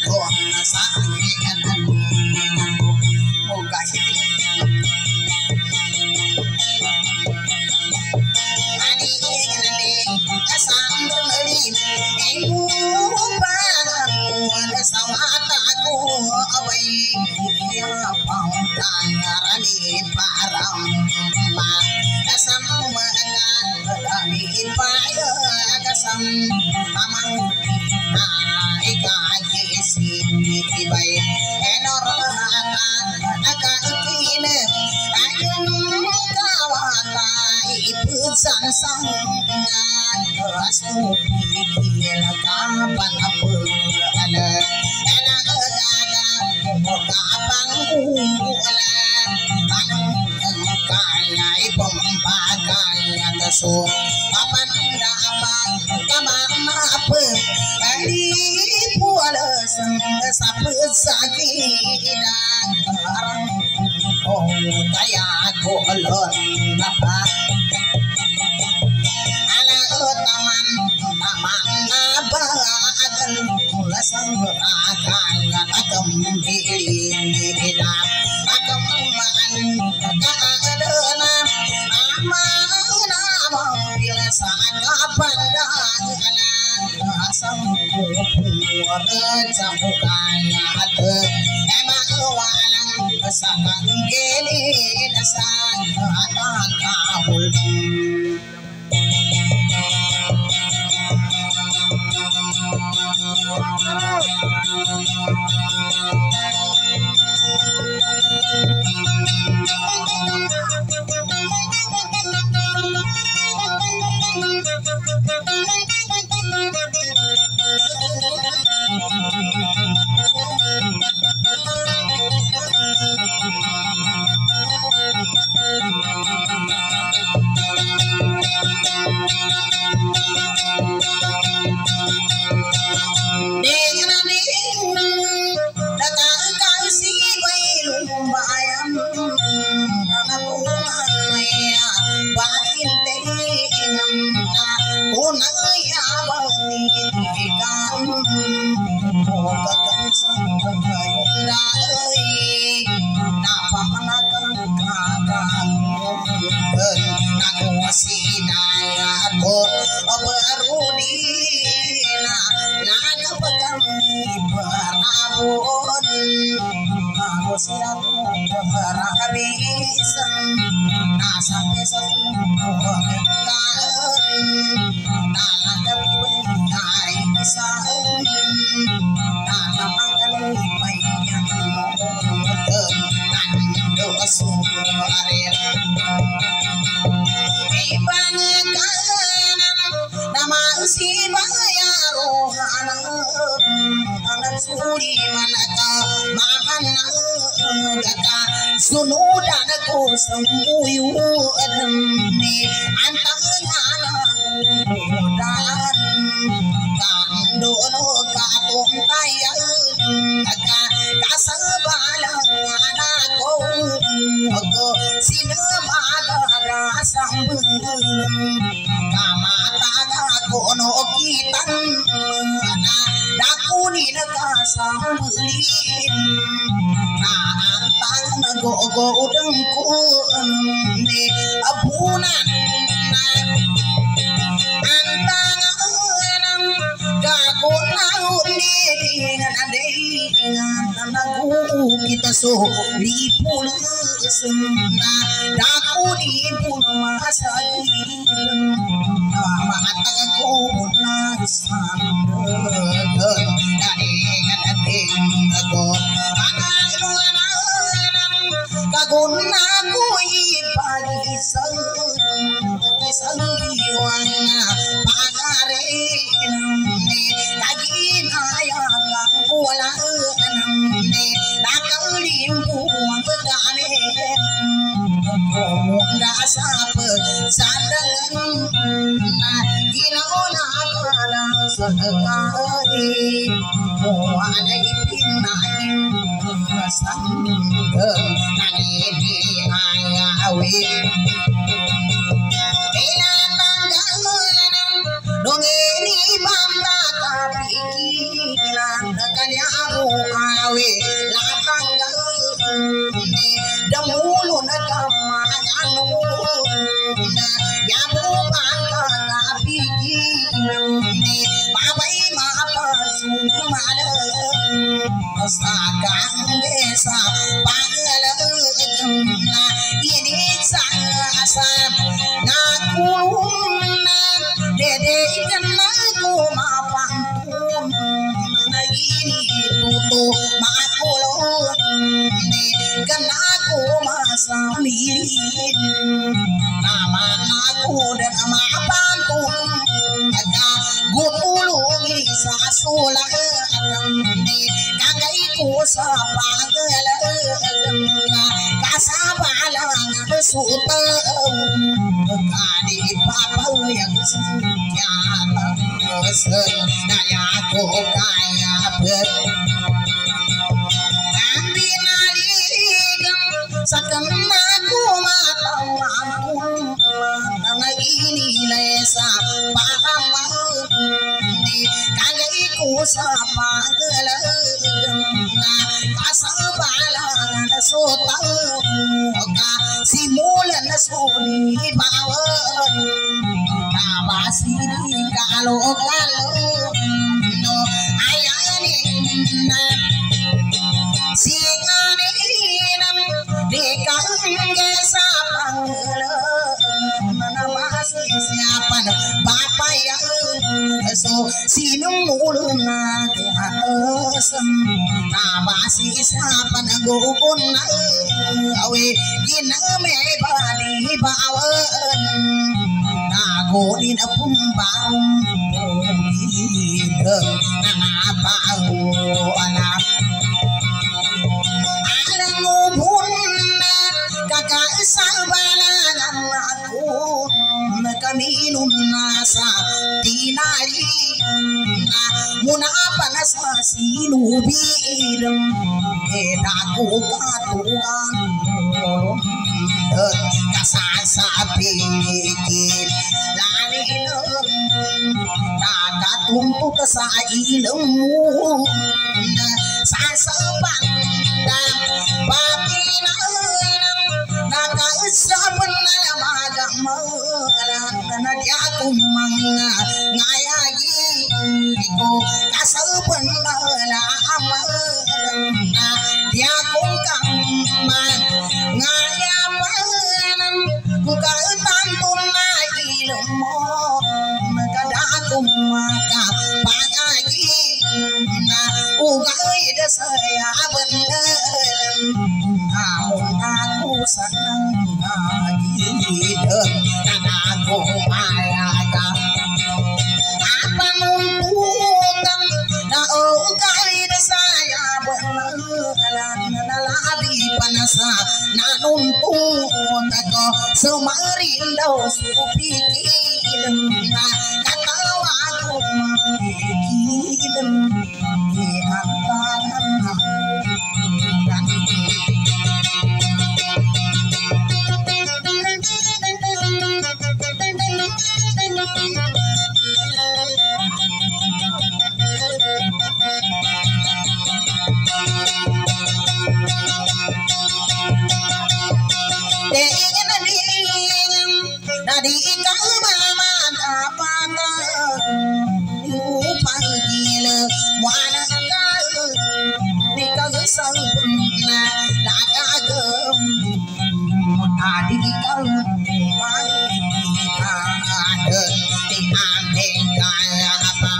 con sáng một cái sáng đi em ba sao ta cô vậy phòng tan rani param mà sam mà rani pa sam amang ai ka si bay enor aka ikine ayun kawata ipu sang sang asu pikir kapan apa ada enak ada muka pangkulan kaya ipom pakaya kesu papan dapat kaman apa di puala sapa sakit dan orang oh kaya golon apa taman apa akan pulasang akan takam diri dah takam man keadaan aman bila saat kapan dah asam kuat camukan ada emang walang kesakang gini dasar ada kabul sunudan ko samuyu adamni antangana dan kando no katum tayan ka kasabalang anako ko sinamada rasambun kamata ko no kitan na dakuni nakasambulin go udang ku ni abunan antang anam gaguna ni dengan dengan nagu kita so lipul semna daku lipul masagi mata aku nasan dari aku kaguna ku ipagi sang pagare ne kagina ya wala ne nakalimpu pagane munda sap sandangan na ginaona kana sadakari wala ipinain sang nani ayawi dongeni bamba kapikiran kanya sumada sakang desa panggalena ini asam nakuluna dede kenaku mapangkun ini tutu makulun kenaku masamilin nama aku dan nama pantun gutulungi sasulah kagaiku sapanggalena kasabalang suteng kadi papa yang sekian kayaku kaya ber sakenaku matawaku karena ini lesa paham kagaiku sapanggalena kasabalang suteng simulan suni bawan nabasini kalau no ayani singane nam dekangge sapanggalena nabasi siapan bapa yang so sinung uluna ke atas nabasi siapan gukun awe gina me badi bawan nagoni na pumbarum na bau anak alang ubunna kakak sabalan aku kaminun nasa tinari munapan sa sinubirem edaku katuan kasasapikit lalilem nakatumpuk sa ilmu sasapan dan patinam nakasapan na magamalan na diaku mga ngayagi ko kasapan na amalan na diaku kaman ngayapan kukautan tunay ilmo nakadaku maka pangagi na ugay da saya bener namun aku senang ngagidem dan aku mayaga apa numpukan na ugay da saya bener nalabi panasa na numpun ako sumarindaw supikilem na katawa ko makikilem di antaran dari kau mama dapat panggil mana kau di kau sempurna dagam tadi kau ada di anteng kaya apa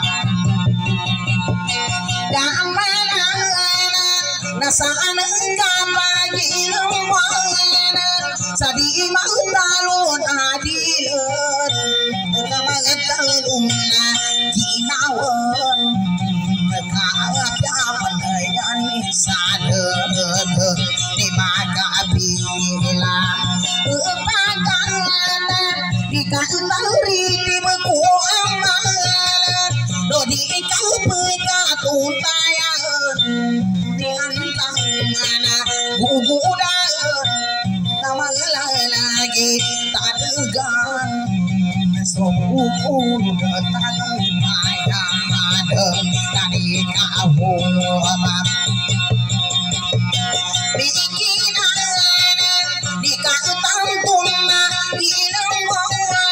damana nasaan kambagi lumana sadi mau talon adilan kamagalumna ginawan kaagapan ayani sadar di magabilan upagana di kaulari di beku amalan do di kau pekatutayan di antangana gugudan nama lagi tak degan sopukun ketang ayam ada dari kau